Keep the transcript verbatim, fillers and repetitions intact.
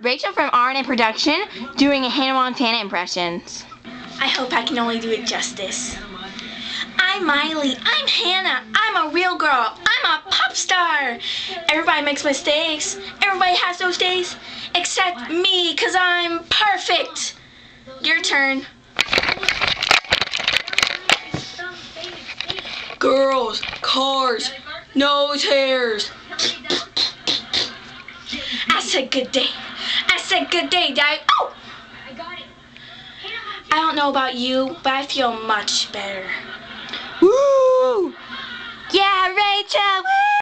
Rachel from RandMproduction doing a Hannah Montana impressions. I hope I can only do it justice. I'm Miley. I'm Hannah. I'm a real girl. I'm a pop star. Everybody makes mistakes. Everybody has those days. Except me, because I'm perfect. Your turn. Girls, cars, nose hairs. I said good day. I said good day, Dad. Oh! I don't know about you, but I feel much better. Woo! Yeah, Rachel! Woo!